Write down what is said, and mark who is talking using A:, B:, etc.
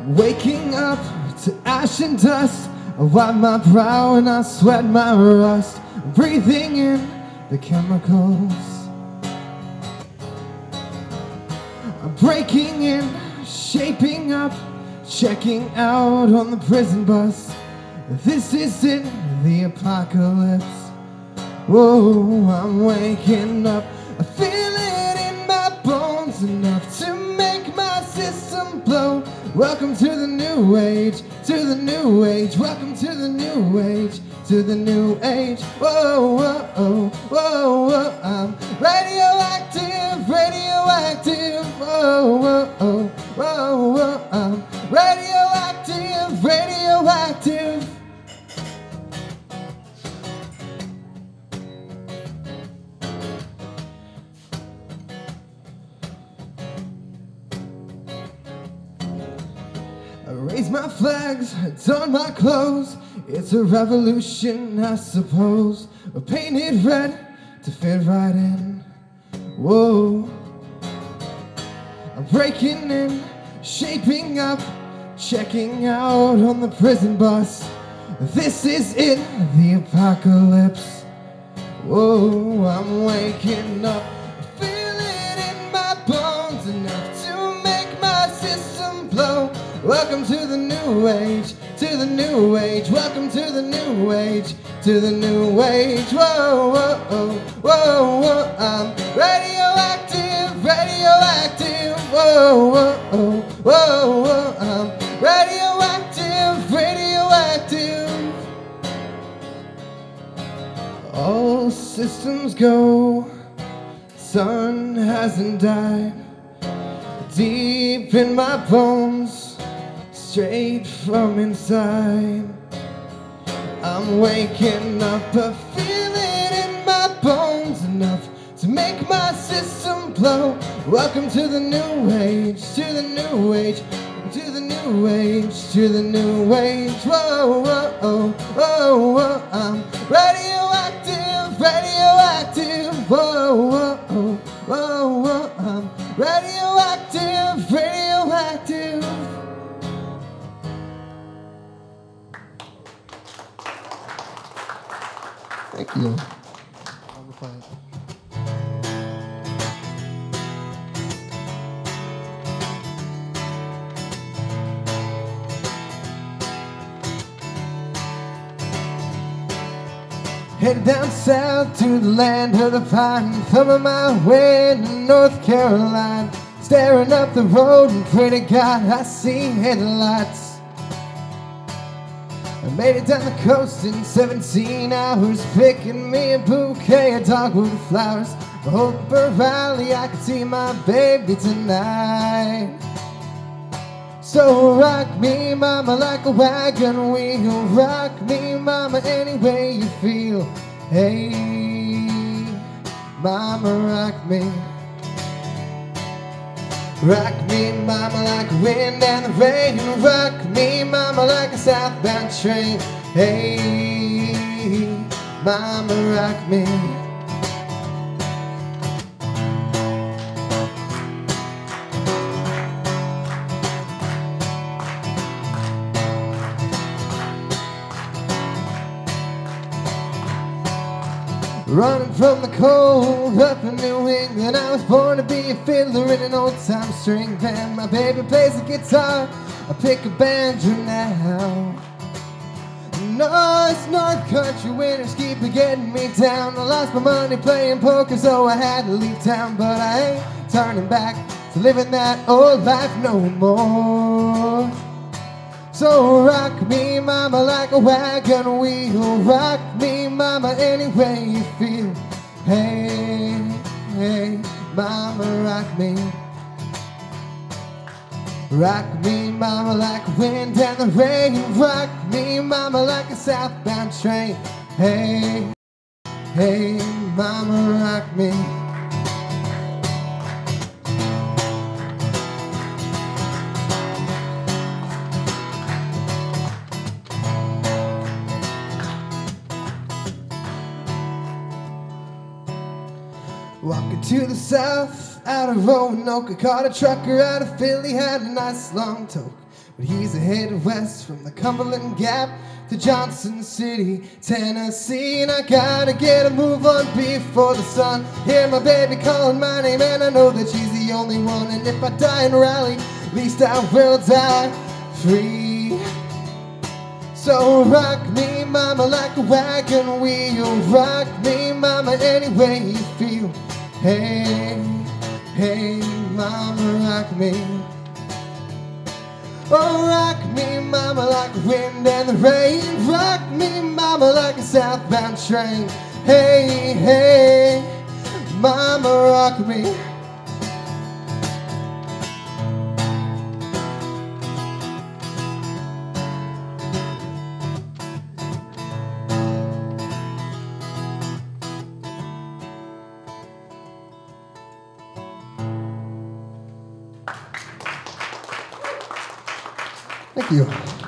A: Waking up to ash and dust, I wipe my brow and I sweat my rust, breathing in the chemicals. I'm breaking in, shaping up, checking out on the prison bus. This is it, the apocalypse. Whoa, I'm waking up, I feel it in my bones enough to make my system blow. Welcome to the new age, to the new age. Welcome to the new age, to the new age. Whoa, whoa, whoa, whoa, whoa. I'm radioactive, radioactive. Whoa, whoa, whoa, whoa, whoa. I'm radioactive, radioactive. I raise my flags, don my clothes. It's a revolution, I suppose. We're painted red to fit right in. Whoa. I'm breaking in, shaping up, checking out on the prison bus. This is it, the apocalypse. Whoa, I'm waking up, I feel it in my bones enough to make my system blow. Welcome to the new age, to the new age. Welcome to the new age, to the new age. Whoa, whoa, whoa, whoa, whoa. I'm radioactive, radioactive. Whoa, whoa, whoa, whoa, whoa. I'm radioactive, radioactive. All systems go, sun hasn't died. Deep in my bones, straight from inside, I'm waking up, I feel it in my bones enough to make my system blow. Welcome to the new age, to the new age, to the new age, to the new age. Whoa, whoa, whoa, whoa, whoa. I'm radioactive, radioactive. Whoa, whoa, whoa, whoa, whoa. I'm radioactive, radioactive. Thank you. Headed down south to the land of the pine, thumbing my way into North Carolina, staring up the road and pray to God I see headlights. I made it down the coast in 17 hours, picking me a bouquet of dogwood flowers. I hope for Riley I could see my baby tonight. So rock me, mama, like a wagon wheel. Rock me, mama, any way you feel. Hey, mama, rock me. Rock me, mama, like the wind and the rain. Rock me, mama, like a southbound train. Hey, mama, rock me. Running from the cold up in New England, I was born to be a fiddler in an old-time string band. My baby plays the guitar, I pick a banjo now. No, it's North Country winters keep getting me down. I lost my money playing poker, so I had to leave town. But I ain't turning back to living that old life no more. So rock me, mama, like a wagon wheel. Rock me, mama, any way you feel. Hey, hey, mama, rock me. Rock me, mama, like wind and the rain. Rock me, mama, like a southbound train. Hey, hey, mama, rock me. Walking to the south, out of Roanoke, I caught a trucker out of Philly, had a nice long toke. But he's headed west from the Cumberland Gap to Johnson City, Tennessee. And I gotta get a move on before the sun. Hear my baby calling my name, and I know that she's the only one. And if I die in Raleigh, at least I will die free. So rock me, mama, like a wagon wheel. Rock me, mama, any way you feel. Hey, hey, mama, rock me. Oh, rock me, mama, like the wind and the rain. Rock me, mama, like a southbound train. Hey, hey, mama, rock me. Thank you.